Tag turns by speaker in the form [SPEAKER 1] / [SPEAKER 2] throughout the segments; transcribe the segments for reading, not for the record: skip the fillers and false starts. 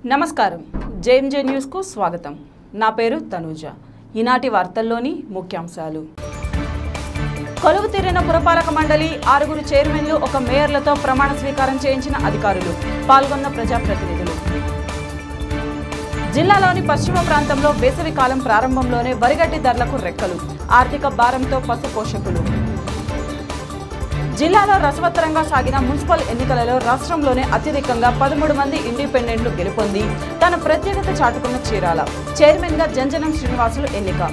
[SPEAKER 1] నమస్కారం JMJ news కు స్వాగతం నా పేరు తనుజ ఈనాటి వార్తల్లోని ముఖ్యాంశాలు కొలువు తీరిన పురపాలక మండలి 6 చైర్మన్లు ఒక మేయర్లతో ప్రమాణ స్వీకారం చేయించిన అధికారులు పాల్గొన్న ప్రజాప్రతినిధులు జిల్లాలోని పశ్చిమ ప్రాంతంలో వేసవి కాలం ప్రారంభంలోనే వరిగడ్డి ధరలకు రెక్కలు ఆర్థిక భారంతో పశు పోషకులు జిల్లాలో రసవత్తరంగా సాగిన మున్సిపల్ ఎన్నికలలో రాష్ట్రంలోనే అత్యధికంగా 13 మంది ఇండిపెండెంట్లు గెలుపొంది తన ప్రత్యేకత చాటుకున్న చీరాల చైర్మన్గా జంజనం శ్రీనివాసులు ఎన్నిక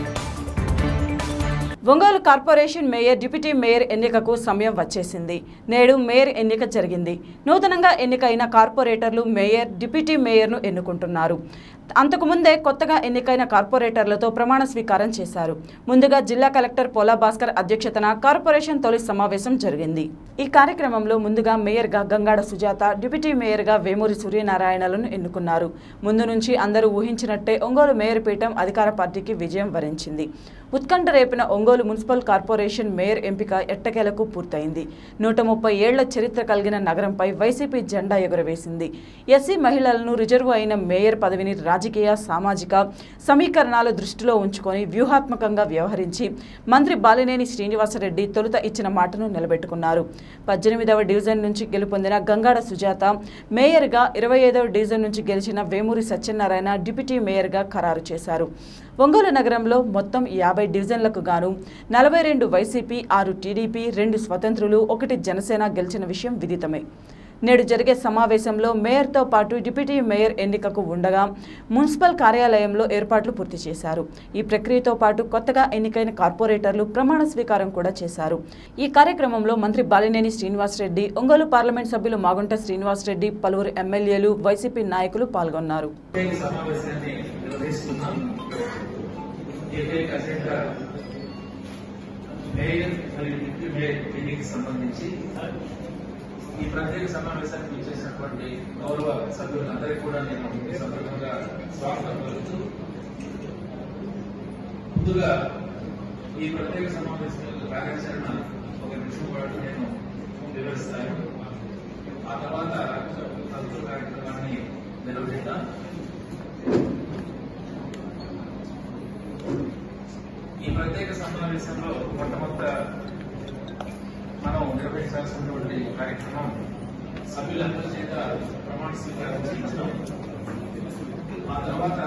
[SPEAKER 1] Ongole corporation mayor deputy mayor ఎన్నికకు సమయం వచ్చేసింది నేడు మేయర్ ఎన్నిక జరిగింది నూతనంగా ఎన్నికైన కార్పొరేటర్లు మేయర్ డిప్యూటీ మేయర్ను ఎన్నుకుంటున్నారు అంతకుముందే కొత్తగా ఎన్నికైన కార్పొరేటర్లతో ప్రమాణ స్వీకారం చేశారు ముందుగా జిల్లా కలెక్టర్ పోలా భాస్కర్ అధ్యక్షతన కార్పొరేషన్ తొలి సమావేశం జరిగింది ఈ కార్యక్రమంలో ముందుగా మేయర్గా గంగాడ సుజాత డిప్యూటీ మేయర్గా వేమూరి సూర్యనారాయణలను ఎన్నుకున్నారు ముందు నుంచి అందరూ ఊహించినట్టే ఒంగోలు మేయర్ పీఠం అధికార పార్టీకి విజయం వరించింది ఉత్కంఠ రేపిన ఒంగోలు మున్సిపల్ కార్పొరేషన్ మేయర్ ఎంపిక ఎట్టకేలకు పూర్తయింది 130 ఏళ్ల చరిత్ర కలిగిన నగరంపై వైసీపీ జెండా ఎగురవేసింది ఎస్సీ మహిళలను రిజర్వ్ అయిన మేయర్ పదవిని రాజకీయ సామాజిక సమీకరణాలు దృష్టిలో ఉంచుకొని వ్యూహాత్మకంగా వ్యవహరించి మంత్రి బాలినేని శ్రీనివాసరెడ్డి తొలుత ఇచ్చిన మాటను నిలబెట్టుకున్నారు 18వ డివిజన్ నుంచి గెలుపొందిన గంగాడ సుజాత మేయర్గా 25వ డివిజన్ నుంచి గెలిచిన వేమూరి సత్యనారాయణ డిప్యూటీ మేయర్గా ఖరారు చేశారు ఒంగోలు నగరంలో మొత్తం 50 డివిజన్లకు గాను 42 వైసీపీ 6 టీడీపీ 2 స్వతంత్రులు 1 జనసేన గెలిచిన విషయం విదితమే నేడు జరిగే సమావేశంలో మేయర్తో పాటు డిప్యూటీ మేయర్ ఎన్నికకు ఉండగా మున్సిపల్ కార్యాలయంలో ఏర్పాట్లు పూర్తి చేశారు ఈ ప్రక్రియతో పాటు కొత్తగా ఎన్నికైన కార్పొరేటర్లు ప్రమాణ స్వీకారం కూడా చేశారు ఈ కార్యక్రమంలో మంత్రి బాలినేని శ్రీనివాసరెడ్డి ఒంగోలు పార్లమెంట్ సభ్యులు మాగుంట శ్రీనివాసరెడ్డి పలువురు ఎమ్మెల్యేలు వైసీపీ నాయకులు పాల్గొన్నారు
[SPEAKER 2] ఈ ప్రత్యేక సమావేశానికి విచ్చేసినటువంటి గౌరవ సభ్యులందరికీ కూడా నేను ఈ సందర్భంగా స్వాగతం పలుకుతూ ముందుగా ఈ ప్రత్యేక సమావేశం కార్యాచరణ ఒక నిమిషం పాటు నేను వివరిస్తాను ఆ తర్వాత ప్రభుత్వ కార్యక్రమాన్ని నిర్వహిద్దాం ఈ ప్రత్యేక సమావేశంలో మొట్టమొదట మనం నిర్వహించాల్సినటువంటి కార్యక్రమం సభ్యులందరి చేత ప్రమాణ స్వీకారం చేయించడం ఆ తర్వాత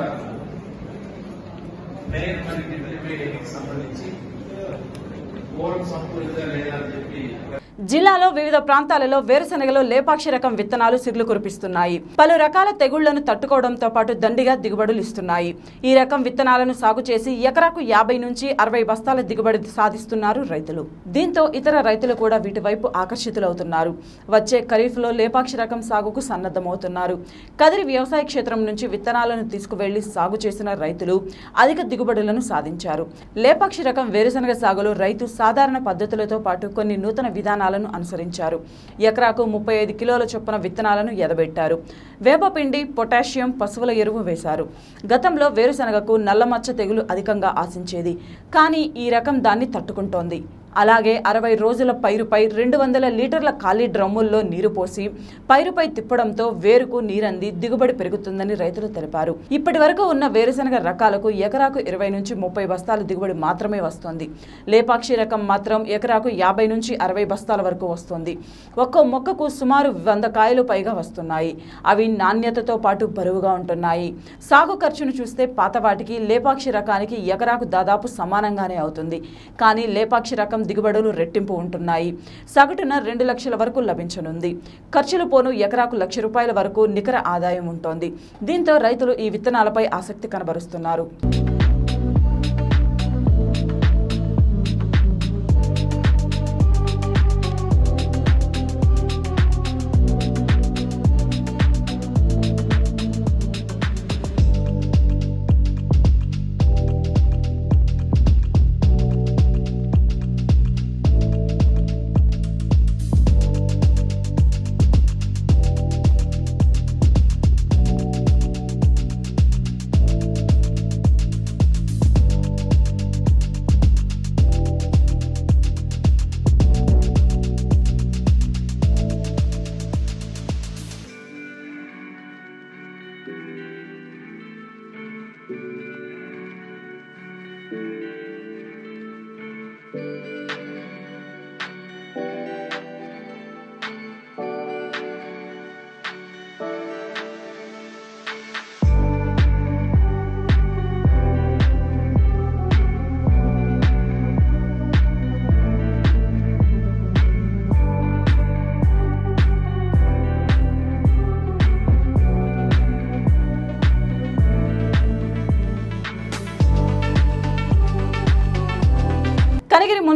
[SPEAKER 2] మేయర్ మరియు డిప్యూటీ మేయర్ ఎన్నికకు సంబంధించి కోరం సంపూర్ణంగా లేదా అని చెప్పి
[SPEAKER 1] జిల్లాలో వివిధ ప్రాంతాలలో వేరుశనగలో లేపాక్షి రకం విత్తనాలు సిర్లు కురిపిస్తున్నాయి పలు రకాల తెగుళ్లను తట్టుకోవడంతో పాటు దండిగా దిగుబడులు ఇస్తున్నాయి ఈ రకం విత్తనాలను సాగు చేసి ఎకరాకు 50 నుంచి 60 బస్తాల దిగుబడి సాధిస్తున్నారు రైతులు దీంతో ఇతర రైతులు కూడా వీటి వైపు ఆకర్షితులవుతున్నారు వచ్చే ఖరీఫ్లో లేపాక్షి రకం సాగుకు సన్నద్ధమవుతున్నారు కదిరి వ్యవసాయ క్షేత్రం నుంచి విత్తనాలను తీసుకువెళ్లి సాగు చేసిన రైతులు అధిక దిగుబడులను సాధించారు లేపాక్షి రకం వేరుశనగ సాగులో రైతు సాధారణ పద్ధతులతో పాటు కొన్ని నూతన విధానాలను అనుసరించారు ఎకరాకు 35 కిలోల చొప్పున విత్తనాలను ఎదబెట్టారు వేపపిండి పొటాషియం పశువుల ఎరువు వేశారు గతంలో వేరుశనగకు నల్లమచ్చ తెగులు అధికంగా ఆశించేది కానీ ఈ రకం దాన్ని తట్టుకుంటోంది అలాగే 60 రోజుల పైరుపై 200 లీటర్ల ఖాళీ డ్రమ్ముల్లో నీరు పోసి పైరుపై తిప్పడంతో వేరుకు నీరంది దిగుబడి పెరుగుతుందని రైతులు తెలిపారు ఇప్పటి వరకు ఉన్న వేరుశనగ రకాలకు ఎకరాకు 20 నుంచి 30 బస్తాల దిగుబడి మాత్రమే వస్తోంది లేపాక్షి రకం మాత్రం ఎకరాకు 50 నుంచి 60 బస్తాల వరకు వస్తుంది ఒక్కో మొక్కకు సుమారు 100 కాయలు పైగా వస్తున్నాయి అవి నాణ్యతతో పాటు బరువుగా ఉంటున్నాయి సాగు ఖర్చును చూస్తే పాత వాటికి లేపాక్షి రకానికి ఎకరాకు దాదాపు సమానంగానే అవుతుంది కానీ లేపాక్షి రకం దిగుబడులు రెట్టింపు ఉంటున్నాయి సగటున 2 లక్షల వరకు లభించనుంది ఖర్చులు పోను ఎకరాకు ₹1,00,000 వరకు నికర ఆదాయం ఉంటుంది దీంతో రైతులు ఈ విత్తనాలపై ఆసక్తి కనబరుస్తున్నారు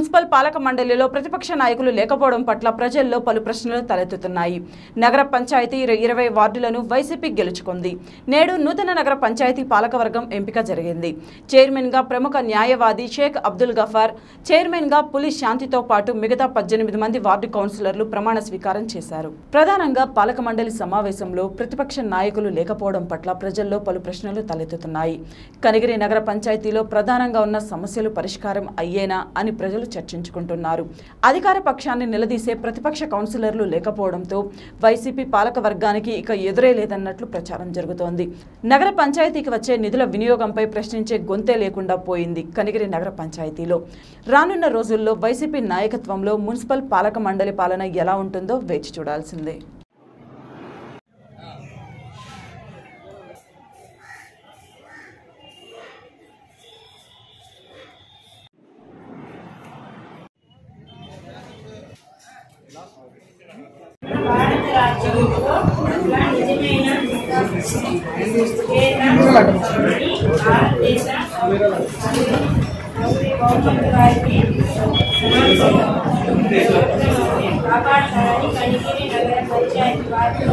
[SPEAKER 1] మున్సిపల్ పాలక మండలిలో ప్రతిపక్ష నాయకులు లేకపోవడం పట్ల ప్రజల్లో పలు ప్రశ్నలు తలెత్తుతున్నాయి. నగర పంచాయతీ 20 వార్డులను వైసీపీ గెలుచుకుంది. నేడు నూతన నగర పంచాయతీ పాలకవర్గం ఎంపిక జరిగింది. చైర్మన్ గా ప్రముఖ న్యాయవాది షేక్ అబ్దుల్ గఫార్, చైర్మన్ గా పులి శాంతితో పాటు మిగతా 18 మంది వార్డు కౌన్సిలర్లు ప్రమాణ స్వీకారం చేశారు. ప్రధానంగా పాలక మండలి సమావేశంలో ప్రతిపక్ష నాయకులు లేకపోవడం పట్ల ప్రజల్లో పలు ప్రశ్నలు తలెత్తుతున్నాయి. కనిగిరి నగర పంచాయతీలో ప్రధానంగా ఉన్న సమస్యలు పరిష్కారం అయ్యేనా అని ప్రజలు చర్చించుకుంటున్నారు. అధికార పక్షాన్ని నిలదీసే ప్రతిపక్ష కౌన్సిలర్లు లేకపోవడంతో వైసీపీ పాలక వర్గానికి ఇక ఎదురే లేదన్నట్లు ప్రచారం జరుగుతోంది. నగర పంచాయతీకి వచ్చే నిధుల వినియోగంపై ప్రశ్నించే గొంతే లేకుండా పోయింది కనిగిరి నగర పంచాయతీలో. రానున్న రోజుల్లో వైసీపీ నాయకత్వంలో మున్సిపల్ పాలక మండలి పాలన ఎలా ఉంటుందో వేచి చూడాల్సిందే.
[SPEAKER 3] కాపాడతారని కనిగిరి నగర పంచాయతీ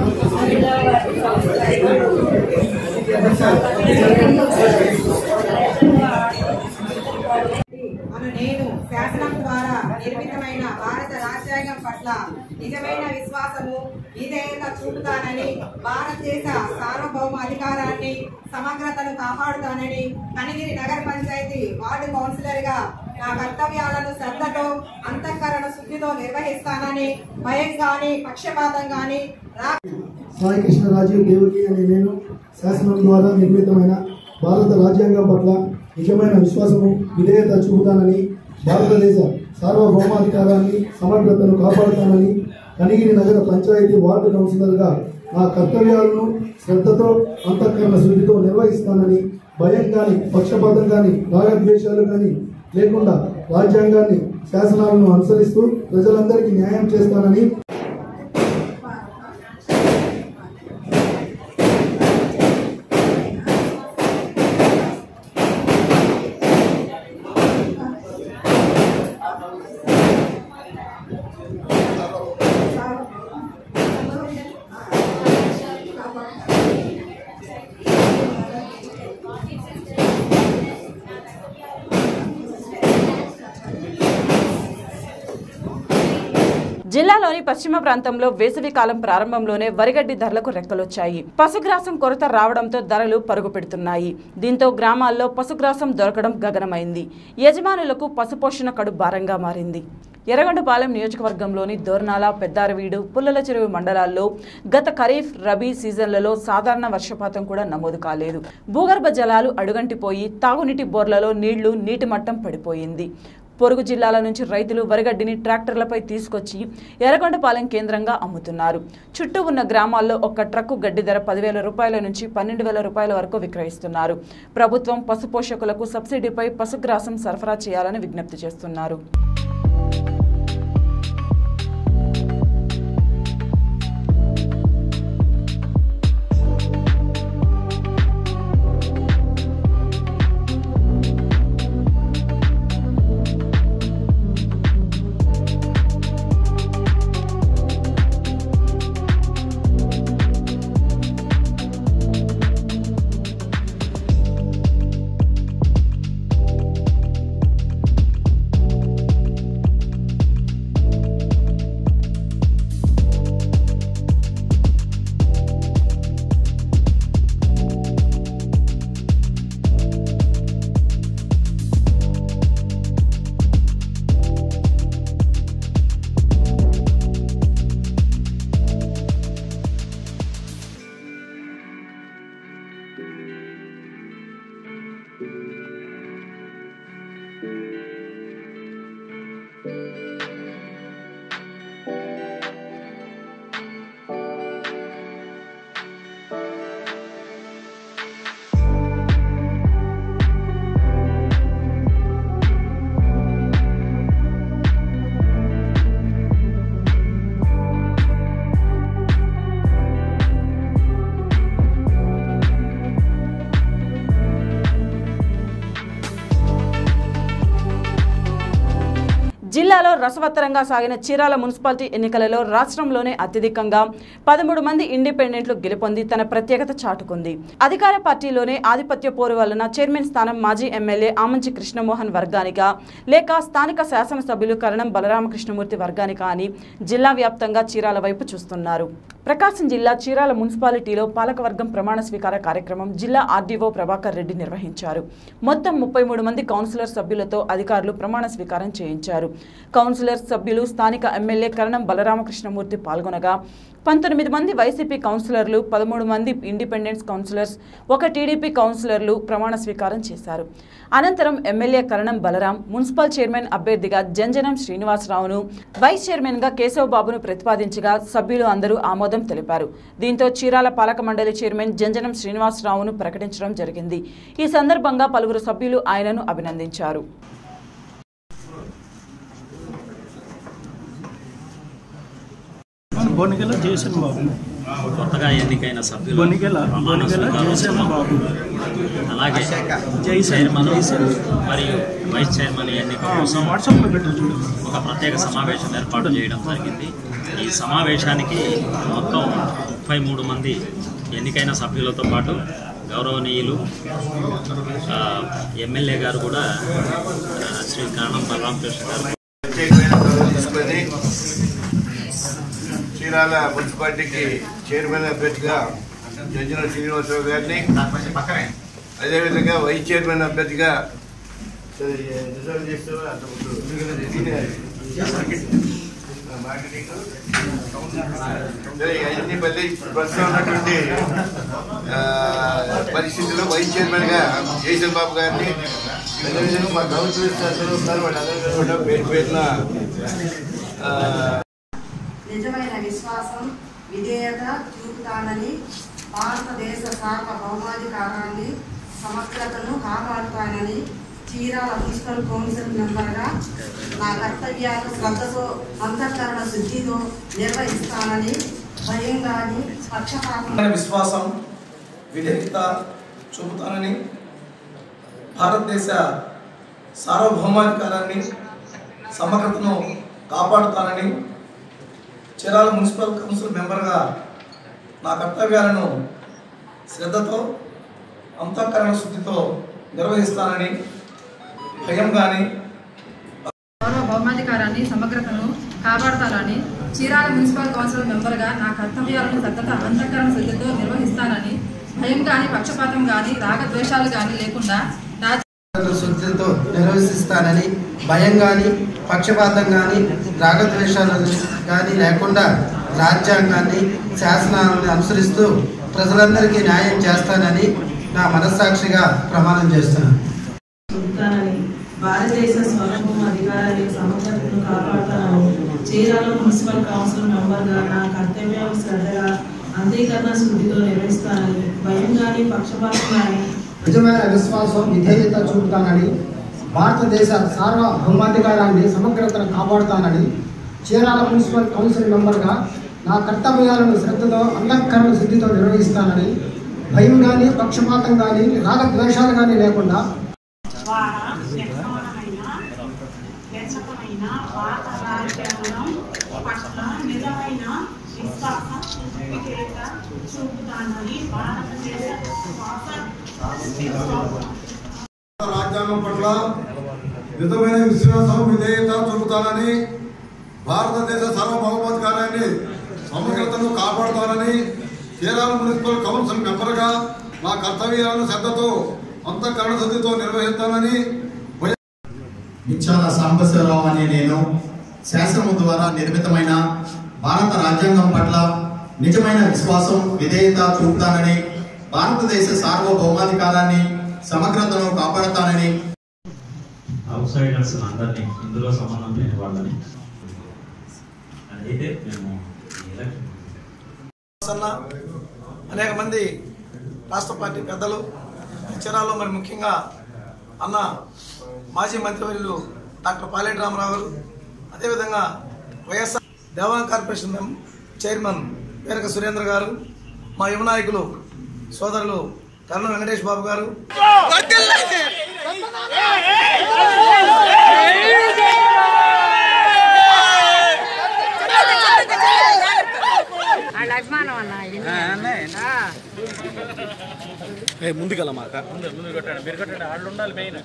[SPEAKER 4] నేను శాసనం ద్వారా నిర్మితమైన భారత రాజ్యాంగం పట్ల నిజమైన విశ్వాసము విధేయత చూపుతానని, భారతదేశ సార్వభౌమ అధికారాన్ని సమగ్రతను కాపాడుతానని కనిగిరి నగర పంచాయతీ వార్డు కౌన్సిలర్ గా నా కర్తవ్యాలను శ్రద్ధతో అంతఃకరణ శుద్ధితో నిర్వహిస్తానని, భయం గాని పక్షపాతం గాని
[SPEAKER 5] సాయి కృష్ణ రాజీవ్ దేవకి అనే నేను శాసనం ద్వారా నిర్మితమైన భారత రాజ్యాంగం పట్ల నిజమైన విశ్వాసము విధేయత చూపుతానని, భారతదేశ సార్వభౌమాధికారాన్ని సమగ్రతను కాపాడుతానని కనిగిరి నగర పంచాయతీ వార్డు కౌన్సిలర్గా నా కర్తవ్యాలను శ్రద్ధతో అంతఃకరణ శుద్ధితో నిర్వహిస్తానని, భయం కానీ పక్షపాతం కానీ రాగద్వేషాలు కానీ లేకుండా రాజ్యాంగాన్ని శాసనాలను అనుసరిస్తూ ప్రజలందరికీ న్యాయం చేస్తానని
[SPEAKER 1] జిల్లాలోని పశ్చిమ ప్రాంతంలో వేసవి కాలం ప్రారంభంలోనే వరిగడ్డి ధరలకు రెక్కలొచ్చాయి. పశుగ్రాసం కొరత రావడంతో ధరలు పరుగు పెడుతున్నాయి. దీంతో గ్రామాల్లో పశుగ్రాసం దొరకడం గగనమైంది. యజమానులకు పశుపోషణ కడు భారంగా మారింది. ఎర్రగొండపాలెం నియోజకవర్గంలోని దోర్నాల, పెద్దారవీడు, పుల్లల చెరువు మండలాల్లో గత ఖరీఫ్, రబీ సీజన్లలో సాధారణ వర్షపాతం కూడా నమోదు కాలేదు. భూగర్భ జలాలు అడుగంటిపోయి తాగునీటి బోర్లలో నీటి మట్టం పడిపోయింది. పొరుగు జిల్లాల నుంచి రైతులు వరిగడ్డిని ట్రాక్టర్లపై తీసుకొచ్చి ఎర్రగొండపాలెం కేంద్రంగా అమ్ముతున్నారు. చుట్టూ ఉన్న గ్రామాల్లో ఒక్క ట్రక్కు గడ్డి ధర 10,000 రూపాయల నుంచి 12,000 రూపాయల వరకు విక్రయిస్తున్నారు. ప్రభుత్వం పశుపోషకులకు సబ్సిడీపై పశుగ్రాసం సరఫరా చేయాలని విజ్ఞప్తి చేస్తున్నారు. జిల్లాలో రసవత్తరంగా సాగిన చీరాల మున్సిపాలిటీ ఎన్నికలలో రాష్ట్రంలోనే అత్యధికంగా 13 మంది ఇండిపెండెంట్లు గెలుపొంది తన ప్రత్యేకత చాటుకుంది. అధికార పార్టీలోనే ఆధిపత్య పోరు వలన చైర్మన్ స్థానం మాజీ ఎమ్మెల్యే ఆమంచి కృష్ణమోహన్ వర్గానికా లేక స్థానిక శాసనసభ్యులు కరణం బలరామకృష్ణమూర్తి వర్గానికా అని జిల్లా వ్యాప్తంగా చీరాల వైపు చూస్తున్నారు. ప్రకాశం జిల్లా చీరాల మున్సిపాలిటీలో పాలకవర్గం ప్రమాణ స్వీకార కార్యక్రమం జిల్లా ఆర్డీఓ ప్రభాకర్ రెడ్డి నిర్వహించారు. మొత్తం 33 మంది కౌన్సిలర్ సభ్యులతో అధికారులు ప్రమాణ స్వీకారం చేయించారు. కౌన్సిలర్ సభ్యులు స్థానిక ఎమ్మెల్యే కరణం బలరామకృష్ణమూర్తి పాల్గొనగా 19 మంది వైసీపీ కౌన్సిలర్లు, 13 మంది ఇండిపెండెంట్స్ కౌన్సిలర్స్, 1 టీడీపీ కౌన్సిలర్లు ప్రమాణ స్వీకారం చేశారు. అనంతరం MLA Karanam Balaram municipal chairman అభ్యర్థిగా జంజనం శ్రీనివాసరావును, వైస్ చైర్మన్గా కేశవబాబును ప్రతిపాదించగా సభ్యులు అందరూ ఆమోదం తెలిపారు. దీంతో చీరాల పాలక మండలి చైర్మన్ జంజనం శ్రీనివాసరావును ప్రకటించడం జరిగింది. ఈ సందర్భంగా పలువురు సభ్యులు ఆయనను అభినందించారు.
[SPEAKER 6] బొనిగెల జయసేన బాబు
[SPEAKER 7] కొత్తగా ఎన్నికైన సభ్యులు
[SPEAKER 6] బొనిగెల జయసేన బాబు
[SPEAKER 7] అలాగే చైర్మన్ మరియు వైస్ చైర్మన్ ఎన్నిక కోసం ఒక ప్రత్యేక సమావేశం ఏర్పాటు చేయడం జరిగింది. ఈ సమావేశానికి మొత్తం 33 మంది ఎన్నికైన సభ్యులతో పాటు గౌరవనీయులు ఎమ్మెల్యే గారు కూడా శ్రీ కరణం బలరామకృష్ణ గారు
[SPEAKER 8] చీరాల మున్సిపాలిటీకి చైర్మన్ అభ్యర్థిగా జంజనం శ్రీనివాసరావు గారిని, అదేవిధంగా వైస్ చైర్మన్ అభ్యర్థిగా అన్ని ప్రస్తుతం ఉన్నటువంటి పరిస్థితుల్లో వైస్ చైర్మన్ గా జయసేన బాబు గారిని, అదేవిధంగా మా కౌన్సిలర్ సభ్యులు ఉన్నారు, వాళ్ళందరూ కూడా పేరు పేరున
[SPEAKER 4] నిజమైన విశ్వాసం, విధేయత చూపుతానని, భారతదేశ సార్వభౌమాధికారాన్ని, సమగ్రతను కాపాడుతానని, చీరాల మున్సిపల్ కౌన్సిల్ మెంబర్గా నా కర్తవ్యాలను శ్రద్ధతో, అంతఃకరణ శుద్ధితో నిర్వహిస్తానని, భయం కానీ పక్షపాతం
[SPEAKER 5] విశ్వాసం, విధేయత చూపుతానని, భారతదేశ సార్వభౌమాధికారాన్ని, సమగ్రతను కాపాడుతానని, చీరాల మున్సిపల్ కౌన్సిల్ మెంబర్గా నా కర్తవ్యాలను శ్రద్ధతో, అంతఃకరణ శుద్ధితో నిర్వహిస్తానని, భయం కానీ
[SPEAKER 9] సార్వభౌమాధికారాన్ని, సమగ్రతను కాపాడతానని, చీరాల మున్సిపల్ కౌన్సిల్ మెంబర్గా నా కర్తవ్యాలను శ్రద్ధత, అంతఃకరణ శుద్ధితో నిర్వహిస్తానని, భయం కానీ పక్షపాతం కానీ రాగద్వేషాలు కానీ లేకుండా
[SPEAKER 10] శుద్ధితో నిర్వహిస్తానని, భయం కానీ పక్షపాతం కానీ రాగద్వేషాలు కానీ లేకుండా రాజ్యాంగాన్ని, శాసనాలను అనుసరిస్తూ ప్రజలందరికీ న్యాయం చేస్తానని నా మనస్సాక్షిగా ప్రమాణం చేస్తున్నాను.
[SPEAKER 11] భారతదేశ స్వభావం అధికారాన్ని, సమగ్రతను కాపాడుతానని, చీరాల మున్సిపల్ కౌన్సిల్ మెంబర్గా నా కర్తవ్యాలు శ్రద్ధగా, అంతీకరణ శుద్ధితో నిర్వహిస్తానని, భయం కానీ పక్షపాతం కానీ
[SPEAKER 5] నిజమైన విశ్వాసం, విధేయత చూపుతానని, భారతదేశ సార్వభౌమాధికారాన్ని, సమగ్రతను కాపాడుతానని, చీరాల మున్సిపల్ కౌన్సిల్ మెంబర్గా నా కర్తవ్యాలను శ్రద్ధతో, అంతఃకరణ శుద్ధితో నిర్వహిస్తానని, భయం కానీ పక్షపాతం కానీ రాగద్వేషాలు కానీ లేకుండా
[SPEAKER 8] రాజ్యాంగం పట్ల నిజమైన విశ్వాసం, విధేయత చూపుతానని, భారతదేశ సార్వభౌమాధికారాన్ని, సమగ్రతను కాపాడుతానని, చీరాల మున్సిపల్ కౌన్సిల్ మెంబర్గా నా కర్తవ్యాలను శ్రద్ధతో, అంతఃకరణ శుద్ధితో నిర్వహిస్తానని.
[SPEAKER 12] మిచ్చాల సాంబశివరావు అనే నేను శాసనం ద్వారా నిర్మితమైన భారత రాజ్యాంగం పట్ల నిజమైన విశ్వాసం, విధేయత చూపుతానని, భారతదేశ సార్వభౌమాధికారాన్ని, సమగ్రతను కాపాడుతానని.
[SPEAKER 7] అవుట్ సైడర్స్ అందరినీ, ఇందులో సంబంధం లేని వాళ్ళని అయితే మేము
[SPEAKER 5] అనేక మంది రాష్ట్ర పార్టీ పెద్దలు, చీరాలలో మరి ముఖ్యంగా అన్న మాజీ మంత్రివర్యులు డాక్టర్ పాలేటి రామారావు గారు, అదేవిధంగా YSR Devanga corporation chairman Veeraka Surendra garu, మా యువ నాయకులు సోదరులు కర్ణ వెంకటేష్ బాబు గారు,
[SPEAKER 13] అభిమానం అన్న
[SPEAKER 6] ముందుకెళ్ళమాక
[SPEAKER 2] ముందు కొట్టండి మీరు కొట్టండి వాళ్ళు ఉండాలి మెయిన్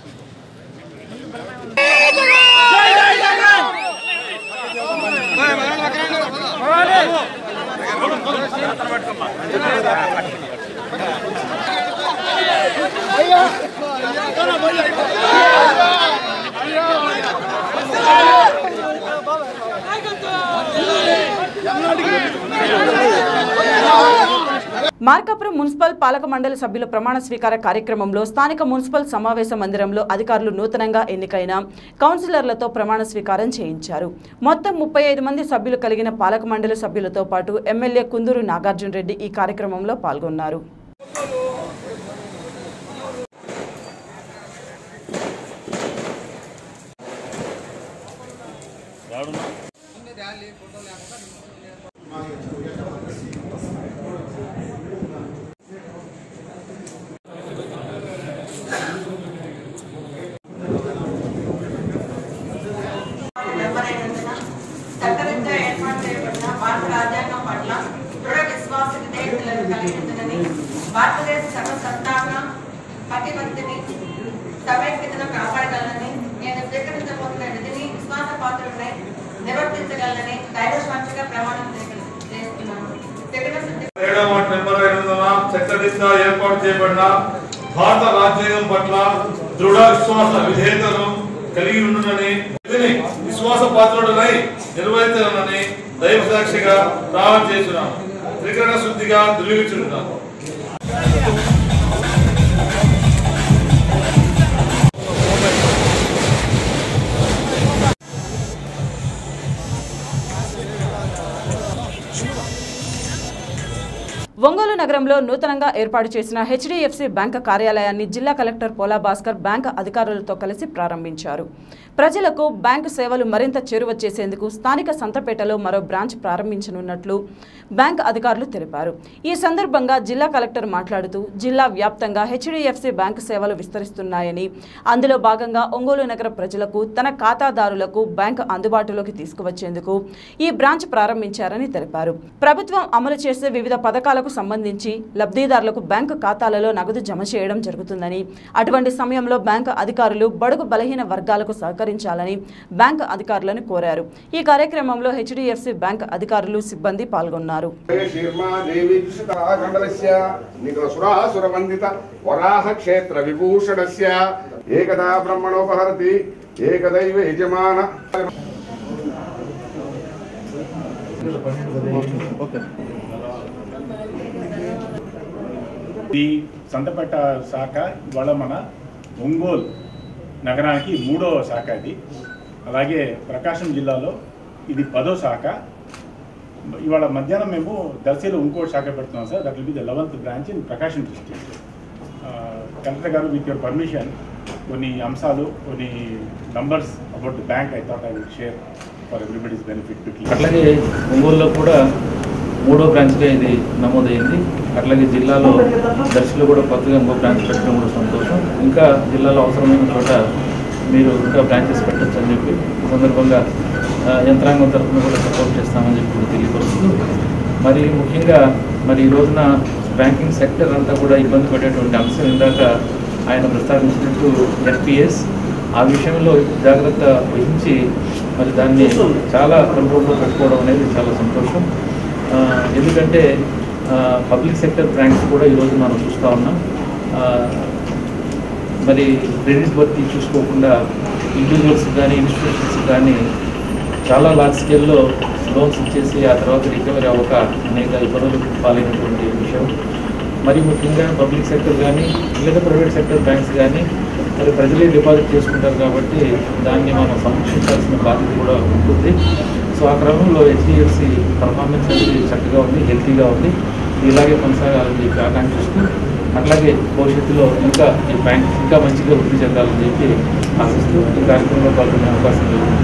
[SPEAKER 1] మార్కాపురం మున్సిపల్ పాలక మండలి సభ్యుల ప్రమాణ స్వీకార కార్యక్రమంలో స్థానిక మున్సిపల్ సమావేశ మందిరంలో అధికారులు నూతనంగా ఎన్నికైన కౌన్సిలర్లతో ప్రమాణ స్వీకారం చేయించారు. మొత్తం 35 మంది సభ్యులు కలిగిన పాలక మండలి సభ్యులతో పాటు ఎమ్మెల్యే కుందూరు నాగార్జున రెడ్డి ఈ కార్యక్రమంలో పాల్గొన్నారు.
[SPEAKER 4] చట్టరీత్యా ఏర్పాటు చేయబడిన భారత రాజ్యాంగం పట్ల దృఢ విశ్వాస విధేయతలను కలిగి ఉంటుందని భారతదేశ సర్వసత్తాక ప్రతిపత్తిని సమైక్యతను కాపాడగలనని నేను స్వీకరించబోతున్న విధిని విశ్వాసపాత్రులై నిర్వర్తించగలనని దైవసాక్షిగా ప్రమాణం చేస్తున్నాను.
[SPEAKER 2] చట్టరీత్యా ఏర్పాటు చేయబడిన భారత రాజ్యాంగం పట్ల దృఢ విశ్వాస విధేయతను కలిగి ఉండునని విశ్వాస పాత్రుడనై నిర్వహించాలని దైవ సాక్షిగా ప్రమాణం చేస్తున్నాను. త్రికరణ శుద్ధిగా ధృవీకరించున్నాను.
[SPEAKER 1] ఒంగోలు నగరంలో నూతనంగా ఏర్పాటు చేసిన హెచ్డిఎఫ్సి బ్యాంక్ కార్యాలయాన్ని జిల్లా కలెక్టర్ పోలా భాస్కర్ బ్యాంక్ అధికారులతో కలిసి ప్రారంభించారు. ప్రజలకు బ్యాంకు సేవలు మరింత చేరువ చేసేందుకు స్థానిక సంతపేటలో మరో బ్రాంచ్ ప్రారంభించనున్నట్లు బ్యాంక్ అధికారులు తెలిపారు. ఈ సందర్భంగా జిల్లా కలెక్టర్ మాట్లాడుతూ జిల్లా వ్యాప్తంగా హెచ్డిఎఫ్సి బ్యాంకు సేవలు విస్తరిస్తున్నాయని, అందులో భాగంగా ఒంగోలు నగర ప్రజలకు తన ఖాతాదారులకు బ్యాంకు అందుబాటులోకి తీసుకువచ్చేందుకు ఈ బ్రాంచ్ ప్రారంభించారని తెలిపారు. ప్రభుత్వం అమలు చేసే వివిధ పథకాలకు సంబంధించి లబ్ధిదారులకు బ్యాంకు ఖాతాలలో నగదు జమ చేయడం జరుగుతుందని, అటువంటి సమయంలో బ్యాంకు అధికారులు బడుగు బలహీన వర్గాలకు సహకరించాలని బ్యాంకు అధికారులను కోరారు. ఈ కార్యక్రమంలో హెచ్డిఎఫ్సి బ్యాంక్ అధికారులు సిబ్బంది పాల్గొన్నారు.
[SPEAKER 14] ఈ సంతపేట శాఖ ఇవాళ మన ఒంగోలు నగరానికి 3వ శాఖ ఇది. అలాగే ప్రకాశం జిల్లాలో ఇది 10వ శాఖ. ఇవాళ మధ్యాహ్నం మేము దర్శిలో ఇంకో శాఖ పెడుతున్నాం sir. That will be the 11th branch in Prakasam district. Collector garu with your permission కొన్ని అంశాలు, కొన్ని numbers about the bank I thought I will share for everybody's benefit.
[SPEAKER 15] అట్లాగే ఒంగోలులో కూడా 3వ బ్రాంచ్గా ఇది నమోదైంది. అట్లాగే జిల్లాలో దర్శిలో కూడా కొత్తగా ఇంకో బ్రాంచ్ పెట్టడం కూడా సంతోషం. ఇంకా జిల్లాలో అవసరమైన చోట మీరు ఇంకా బ్రాంచెస్ పెట్టచ్చు అని చెప్పి ఈ సందర్భంగా యంత్రాంగం తరఫున కూడా సపోర్ట్ చేస్తామని చెప్పి తెలియపరుస్తూ, మరి ముఖ్యంగా మరి ఈ రోజున బ్యాంకింగ్ సెక్టర్ అంతా కూడా ఇబ్బంది పడేటువంటి అంశం ఇందాక ఆయన ప్రస్తావించినట్టు ఎన్పిఎస్, ఆ విషయంలో జాగ్రత్త వహించి మరి దాన్ని చాలా కంట్రోల్లో పెట్టుకోవడం అనేది చాలా సంతోషం. ఎందుకంటే పబ్లిక్ సెక్టర్ బ్యాంక్స్ కూడా ఈరోజు మనం చూస్తూ ఉన్నాం. మరి క్రెడిట్ వర్తి చూసుకోకుండా ఇండివిజువల్స్ కానీ ఇన్స్టిట్యూషన్స్ కానీ చాలా లార్జ్ స్కేల్లో లోన్స్ ఇచ్చేసి ఆ తర్వాత రికవరీ అవ్వక అనేక ఇబ్బందులు పాలైనటువంటి విషయం. మరి ముఖ్యంగా పబ్లిక్ సెక్టర్ కానీ లేదా ప్రైవేట్ సెక్టర్ బ్యాంక్స్ కానీ మరి ప్రజలే డిపాజిట్ చేసుకుంటారు కాబట్టి దాన్ని మనం సంరక్షించాల్సిన బాధ్యత కూడా ఉంటుంది. సో ఆ క్రమంలో హెచ్డిఎఫ్సి పర్ఫార్మెన్స్ అనేది చక్కగా ఉంది, హెల్తీగా ఉంది. ఇలాగే కొనసాగాలని చెప్పి ఆకాంక్షిస్తూ, అట్లాగే భవిష్యత్తులో ఇంకా ఈ బ్యాంక్ ఇంకా మంచిగా వృద్ధి చెందాలని చెప్పి ఆశిస్తూ ఈ కార్యక్రమంలో పాల్గొనే అవకాశం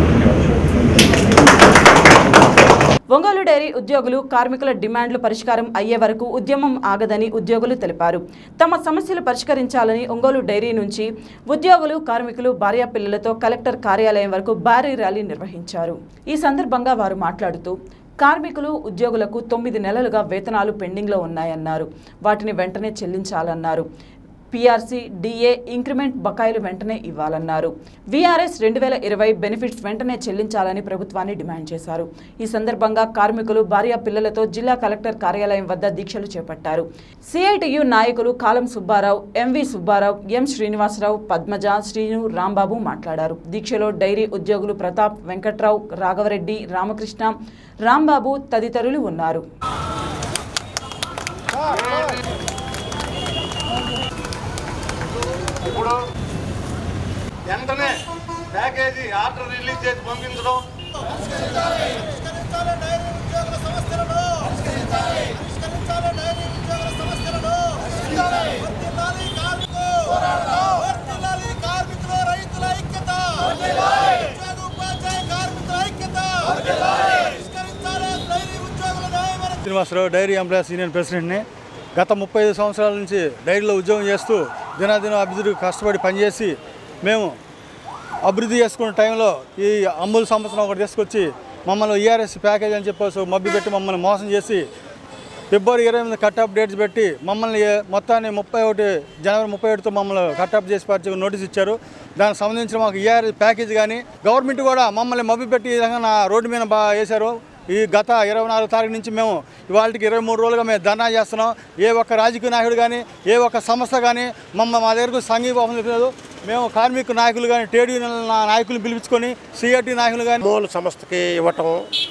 [SPEAKER 1] ఒంగోలు డైరీ ఉద్యోగులు కార్మికుల డిమాండ్లు పరిష్కారం అయ్యే వరకు ఉద్యమం ఆగదని ఉద్యోగులు తెలిపారు. తమ సమస్యలు పరిష్కరించాలని ఒంగోలు డైరీ నుంచి ఉద్యోగులు, కార్మికులు భార్యా పిల్లలతో కలెక్టర్ కార్యాలయం వరకు భారీ ర్యాలీ నిర్వహించారు. ఈ సందర్భంగా వారు మాట్లాడుతూ, కార్మికులు ఉద్యోగులకు 9 నెలలుగా వేతనాలు పెండింగ్లో ఉన్నాయన్నారు. వాటిని వెంటనే చెల్లించాలన్నారు. పీఆర్సీ, డిఏ, ఇంక్రిమెంట్ బకాయిలు వెంటనే ఇవ్వాలన్నారు. వీఆర్ఎస్ 2020 బెనిఫిట్స్ వెంటనే చెల్లించాలని ప్రభుత్వాన్ని డిమాండ్ చేశారు. ఈ సందర్భంగా కార్మికులు భార్య పిల్లలతో జిల్లా కలెక్టర్ కార్యాలయం వద్ద దీక్షలు చేపట్టారు. సిఐటియు నాయకులు కాలం సుబ్బారావు, ఎంవి సుబ్బారావు, ఎం శ్రీనివాసరావు, పద్మజ, శ్రీను, రాంబాబు మాట్లాడారు. దీక్షలో డైరీ ఉద్యోగులు ప్రతాప్, వెంకట్రావు, రాఘవరెడ్డి, రామకృష్ణ, రాంబాబు తదితరులు ఉన్నారు.
[SPEAKER 16] ఇప్పుడు వెంటనే ప్యాకేజీ ఆర్డర్ రిలీజ్ చేసి పంపించడం, శ్రీనివాసరావు డైరీ ఎంప్లాయీస్ యూనియన్ ప్రెసిడెంట్ని. గత 35 సంవత్సరాల నుంచి డైరీలో ఉద్యోగం చేస్తూ దినాదినం అభివృద్ధికి కష్టపడి పనిచేసి మేము అభివృద్ధి చేసుకున్న టైంలో ఈ అమూల్ సంస్థను ఒకటి తీసుకొచ్చి మమ్మల్ని ఈఆర్ఎస్ ప్యాకేజ్ అని చెప్పేసి మబ్బి పెట్టి మమ్మల్ని మోసం చేసి ఫిబ్రవరి 28 కట్-ఆఫ్ డేట్స్ పెట్టి మమ్మల్ని మొత్తాన్ని జనవరి 31తో మమ్మల్ని కట్-ఆఫ్ చేసి పరిచయం నోటీస్ ఇచ్చారు. దానికి సంబంధించిన మాకు ఈఆర్ఎస్ ప్యాకేజ్ కానీ గవర్నమెంట్ కూడా మమ్మల్ని మబ్బి పెట్టి ఈ విధంగా రోడ్డు మీద వేశారు. ఈ గత 24 తారీఖు నుంచి మేము ఇవాళకి 23 రోజులుగా మేము ధర్నా చేస్తున్నాం. ఏ ఒక్క రాజకీయ నాయకుడు కానీ ఏ ఒక్క సంస్థ కానీ మా దగ్గరకు సంఘీభావం లేదు. మేము కార్మిక నాయకులు కానీ ట్రేడ్ యూనియన్ నాయకులు పిలిపించుకొని సిఐటి నాయకులు కానీ
[SPEAKER 17] మూల సంస్థకి ఇవ్వటం,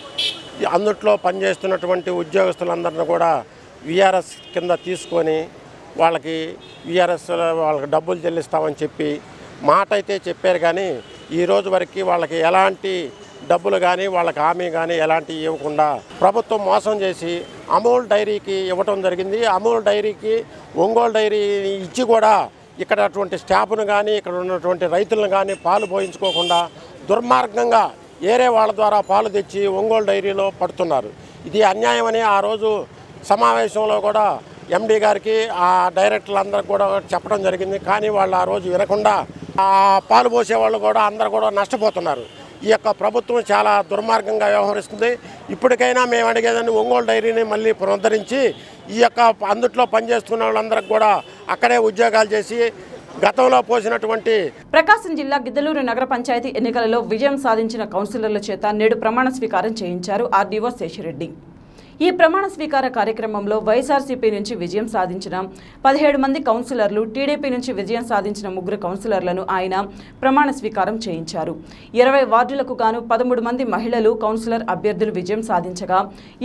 [SPEAKER 17] అందుట్లో పనిచేస్తున్నటువంటి ఉద్యోగస్తులందరినీ కూడా వీఆర్ఎస్ కింద తీసుకొని వాళ్ళకి వీఆర్ఎస్ వాళ్ళకి డబ్బులు చెల్లిస్తామని చెప్పి మాట అయితే చెప్పారు. కానీ ఈరోజు వరకు వాళ్ళకి ఎలాంటి డబ్బులు కానీ వాళ్ళకి హామీ కానీ ఎలాంటివి ఇవ్వకుండా ప్రభుత్వం మోసం చేసి అమూల్ డైరీకి ఇవ్వటం జరిగింది. అమూల్ డైరీకి ఒంగోలు డైరీ ఇచ్చి కూడా ఇక్కడ అటువంటి స్టాఫ్ను కానీ ఇక్కడ ఉన్నటువంటి రైతులను కానీ పాలు పోయించుకోకుండా దుర్మార్గంగా ఏరే వాళ్ళ ద్వారా పాలు తెచ్చి ఒంగోలు డైరీలో పడుతున్నారు. ఇది అన్యాయమని ఆ రోజు సమావేశంలో కూడా ఎండీ గారికి ఆ డైరెక్టర్లందరికీ కూడా చెప్పడం జరిగింది. కానీ వాళ్ళు ఆ రోజు వినకుండా ఆ పాలు పోసే వాళ్ళు కూడా అందరూ కూడా నష్టపోతున్నారు. ఈ యొక్క ప్రభుత్వం చాలా దుర్మార్గంగా వ్యవహరిస్తుంది. ఇప్పటికైనా మేము అడిగేదాన్ని ఒంగోలు డైరీని మళ్ళీ పునరుద్ధరించి ఈ యొక్క అందుట్లో పనిచేస్తున్న వాళ్ళందరికీ కూడా అక్కడే ఉద్యోగాలు చేసి గతంలో పోసినటువంటి
[SPEAKER 1] ప్రకాశం జిల్లా గిద్దలూరు నగర పంచాయతీ ఎన్నికలలో విజయం సాధించిన కౌన్సిలర్ల చేత నేడు ప్రమాణ స్వీకారం చేయించారు ఆర్డీఓ శేషిరెడ్డి. ఈ ప్రమాణ స్వీకార కార్యక్రమంలో వైఎస్ఆర్సీపీ నుంచి విజయం సాధించిన 17 మంది కౌన్సిలర్లు, టీడీపీ నుంచి విజయం సాధించిన 3 కౌన్సిలర్లను ఆయన ప్రమాణ స్వీకారం చేయించారు. 20 వార్డులకు గాను 13 మంది మహిళలు కౌన్సిలర్ అభ్యర్థులు విజయం సాధించగా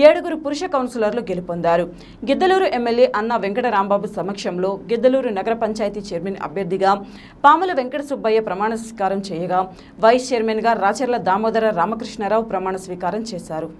[SPEAKER 1] 7 పురుష కౌన్సిలర్లు గెలుపొందారు. గిద్దలూరు ఎమ్మెల్యే అన్న వెంకట రాంబాబు సమక్షంలో గిద్దలూరు నగర పంచాయతీ చైర్మన్ అభ్యర్థిగా పాముల వెంకట సుబ్బయ్య ప్రమాణ స్వీకారం చేయగా వైస్ చైర్మన్గా రాచర్ల దామోదర రామకృష్ణారావు ప్రమాణ స్వీకారం చేశారు.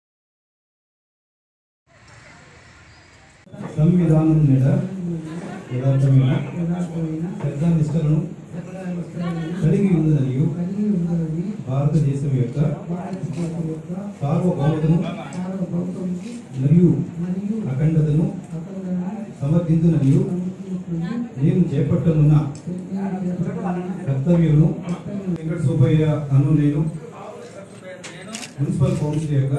[SPEAKER 18] సంవిధానం మీద యథార్థమైన నిష్ఠలను కలిగి ఉందని భారతదేశం యొక్క సార్వభౌమతను మరియు అఖండతను సమర్థించునని నేను చేపట్టనున్న కర్తవ్యమును వెంకట సుబ్బయ్య అను నేను మున్సిపల్ కౌన్సిల్ యొక్క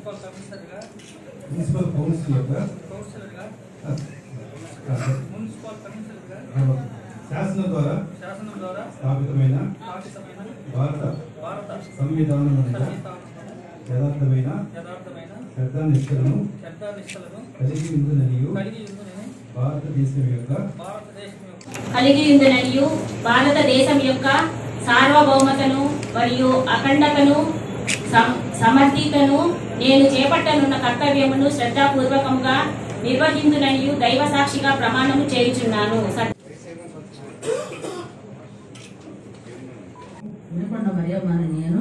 [SPEAKER 18] శాసనం ద్వారా స్థాపితమైన భారత సంవిధానం యథార్థమైన శ్రద్ధానిష్టలను కలిగి ఉందనియు
[SPEAKER 3] భారతదేశం యొక్క సార్వభౌమతను మరియు అఖండతను సమర్థితను నేను చేపట్టనున్న కర్తవ్యమును శ్రద్ధాపూర్వకంగా నిర్వహించుననియు దైవ సాక్షిగా ప్రమాణము చేయుచున్నాను.
[SPEAKER 18] నేను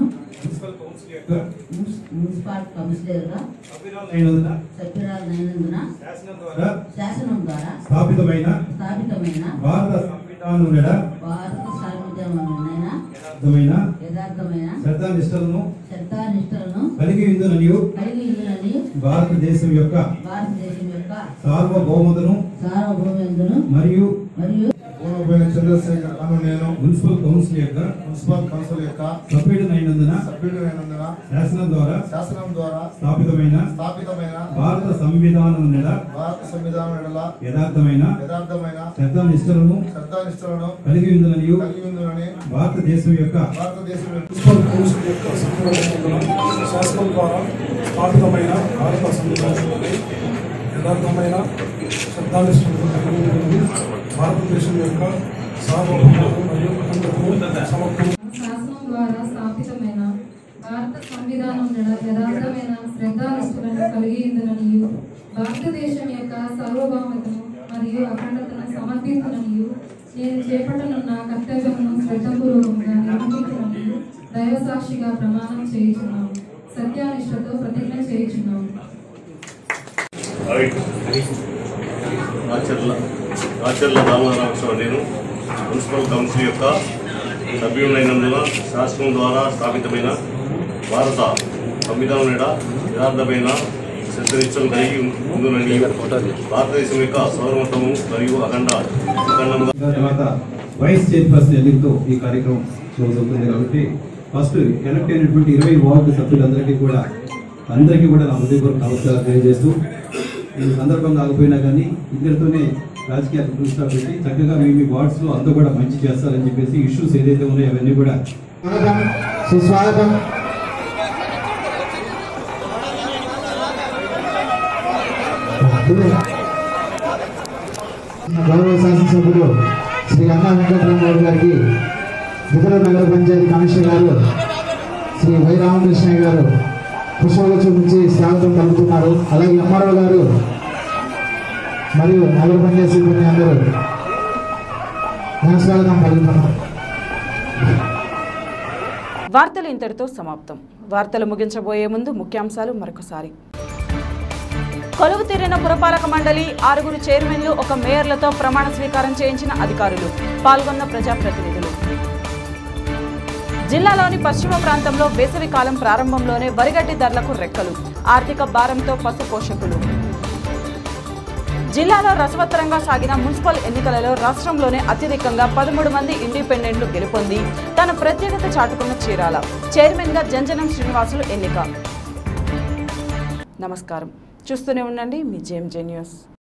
[SPEAKER 19] మున్సిపల్ కౌన్సిలర్గా సభ్యురాలైనందున శాసనం ద్వారా స్థాపితమైన భారత సంవిధానమైన శ్రద్ధానిష్టలను కలిగి ఉందననియు భారతదేశం యొక్క సార్వభౌమతను మరియు
[SPEAKER 5] చంద్రశేఖర్ అను నేను
[SPEAKER 19] మున్సిపల్ కౌన్సిల్ యొక్క సభ్యుడినైనందున శాసనం ద్వారా స్థాపితమైన భారత సంవిధానం యథార్థమైన శ్రద్ధానిష్టలను కలిగి ఉందననియు భారతదేశం యొక్క
[SPEAKER 5] మున్సిపల్ కౌన్సిల్ యొక్క శాసనం ద్వారా స్థాపితమైన భారత సంవిధానాన్ని యథార్థమైన శ్రద్ధానిష్టలను కలిగి ఉందని భారతదేశం యొక్క సార్వభౌమత్వం మరియు అఖండతను సమర్థం
[SPEAKER 9] శాసనం ద్వారా స్థాపితమైన భారత సంవిధానం యథార్థమైన శ్రద్ధానిష్టలను కలిగి ఉందననియు భారతదేశం యొక్క సార్వభౌమతను మరియు అఖండతను సమర్పిస్తుననియు నేను చేపట్టనున్న కర్తవ్యమును శ్రద్ధపూర్వకంగా నిర్వహించుననియు దైవసాక్షిగా ప్రమాణం చేయుచున్నాము. సత్యానిష్టతో ప్రతిజ్ఞ చేయుచున్నాము.
[SPEAKER 20] రాచర్ల రామనారాయణ నేను మున్సిపల్ కౌన్సిల్ యొక్క సభ్యులైనందున శాసనం ద్వారా స్థాపితమైన భారత సంవిధానం యథార్థమైన శ్రద్ధనిష్టం కలిగి ఉందని భారతదేశం యొక్క సార్వభౌమత్వము మరియు అఖండంగా
[SPEAKER 21] తర్వాత వైస్ చైర్పర్సన్ ఎన్నికతో ఈ కార్యక్రమం క్లోజ్ అవుతుంది కాబట్టి ఫస్ట్ ఎలక్ట్ అయినటువంటి 20 వార్డు సభ్యులందరికీ కూడా నా హృదయపూర్వక నమస్కారాలు తెలియజేస్తూ ఈ సందర్భంగా ఆగిపోయినా కానీ ఇద్దరితోనే రాజకీయాలు దృష్టిలో పెట్టి చక్కగా మీ వార్డ్స్లో అంతా కూడా మంచి చేస్తారని చెప్పేసి ఇష్యూస్ ఏదైతే ఉన్నాయో అవన్నీ కూడా
[SPEAKER 5] సుస్వాగతం. గౌరవ శాసనసభ్యులు శ్రీ అన్నా వెంకటరామరావు గారికి విజయనగర నగర పంచాయతీ కమిషనర్ గారు శ్రీ వై రామకృష్ణ గారు పుష్పాలు చూపించి స్వాగతం పలుకుతున్నారు. అలాగే ఎంఆర్ఓ గారు మరియు నగర పంచాయతీ సిబ్బంది అందరూ స్వాగతం పలుకుతున్నారు.
[SPEAKER 1] వార్తలు ఇంతటితో సమాప్తం. వార్తలు ముగించబోయే ముందు ముఖ్యాంశాలు మరొకసారి. కొలువు తీరిన పురపాలక మండలి 6 చైర్మన్లు 1 మేయర్లతో ప్రమాణ స్వీకారం చేయించిన అధికారులు, పాల్గొన్న ప్రజాప్రతినిధులు. జిల్లాలోని పశ్చిమ ప్రాంతంలో వేసవి కాలం ప్రారంభంలోనే వరిగడ్డి ధరలకు రెక్కలు, ఆర్థిక భారంతో పశు పోషకులు. జిల్లాలో రసవత్తరంగా సాగిన మున్సిపల్ ఎన్నికలలో రాష్ట్రంలోనే అత్యధికంగా 13 మంది ఇండిపెండెంట్లు గెలుపొంది తన ప్రత్యేకత చాటుకున్న చీరాల చైర్మన్గా జంజనం శ్రీనివాసులు ఎన్నిక. నమస్కారం. చూస్తూనే ఉండండి మీ JMJ న్యూస్.